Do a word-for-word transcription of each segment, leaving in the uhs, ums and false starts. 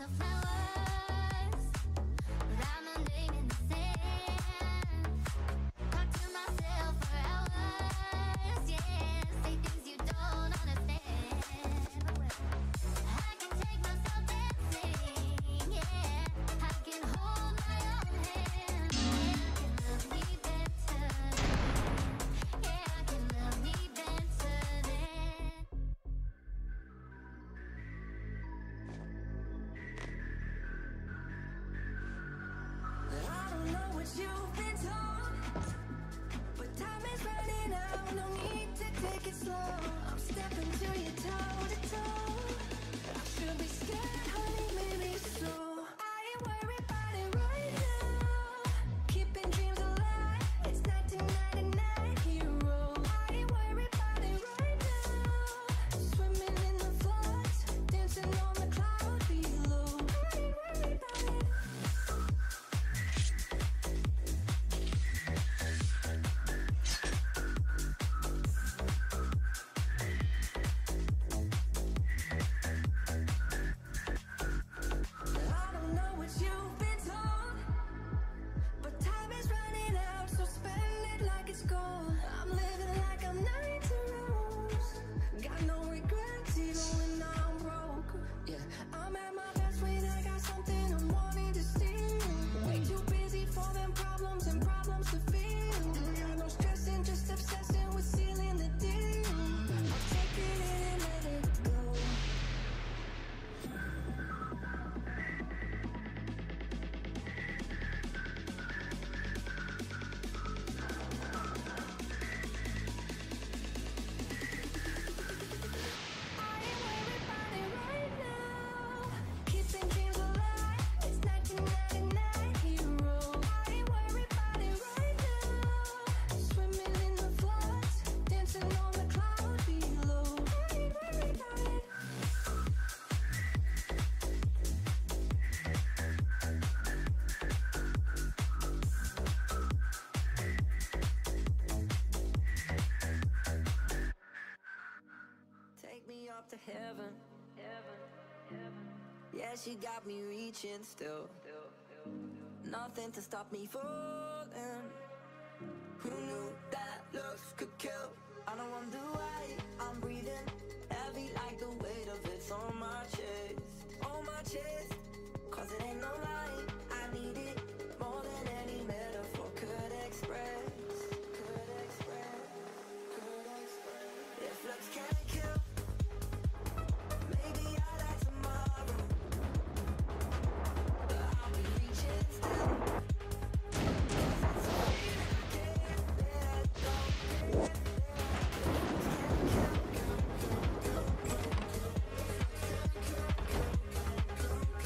to heaven. Yeah, she got me reaching still. Nothing to stop me falling. Who knew that looks could kill? I don't wonder why I'm breathing heavy like the weight of it's on my chest. On my chest. Cause it ain't no lie, I need it more than any metaphor could express. Could express, could express. If looks can't kill, maybe I'll die tomorrow, but I'll be reaching still. Cause it's a feeling I can't let go. If looks can't kill,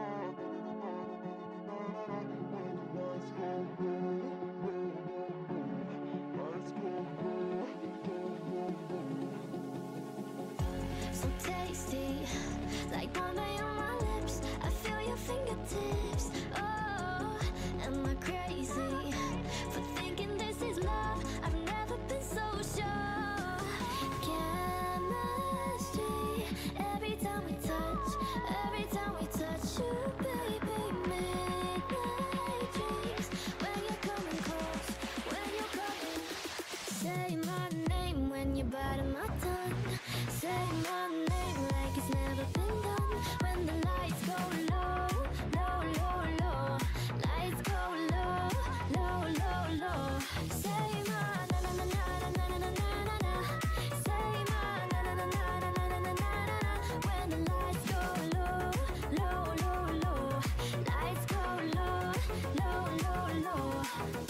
So tasty, like Bombay on my lips. I feel your fingertips. Oh, am I crazy for thinking this is love? I've never been so sure. Chemistry, every time we touch, every time we touch you, baby. Midnight dreams when you're coming close, when you're coming. Say my name when you bite my tongue. Say my name like it's never been done. When the lights go low, low, low, low. Lights go low, low, low, low. Say my na na na na na na na na na. Say my na na na na na na na na na. When the lights go low, low, low, low. Lights go low, low, low, low.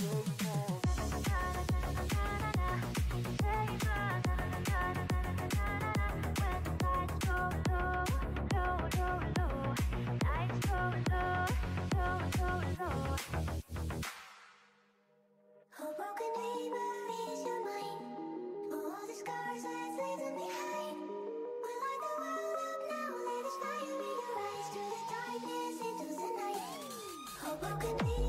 A broken neighbor is your mind. All the scars that's leaving behind. We light the world up now. Let us fire in your eyes. Through the darkness into the night. A broken neighbor.